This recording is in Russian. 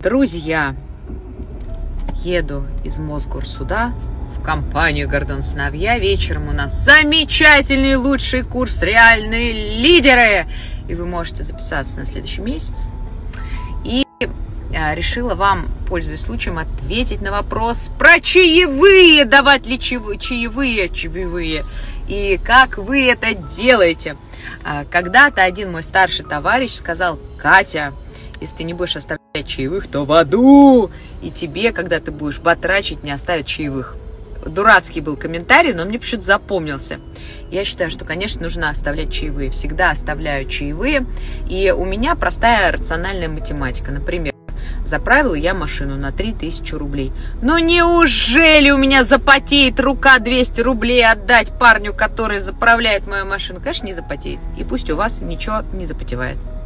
Друзья, еду из Мосгорсуда в компанию Гордон Сыновья. Вечером у нас замечательный лучший курс «Реальные лидеры». И вы можете записаться на следующий месяц. И решила вам, пользуясь случаем, ответить на вопрос про чаевые. Давать ли чаевые. И как вы это делаете. Когда-то один мой старший товарищ сказал: Катя, если ты не будешь оставлять чаевых, то в аду. И тебе, когда ты будешь батрачить, не оставят чаевых. Дурацкий был комментарий, но мне почему-то запомнился. Я считаю, что, конечно, нужно оставлять чаевые. Всегда оставляю чаевые. И у меня простая рациональная математика. Например, заправила я машину на 3000 рублей. Но неужели у меня запотеет рука 200 рублей отдать парню, который заправляет мою машину? Конечно, не запотеет. И пусть у вас ничего не запотевает.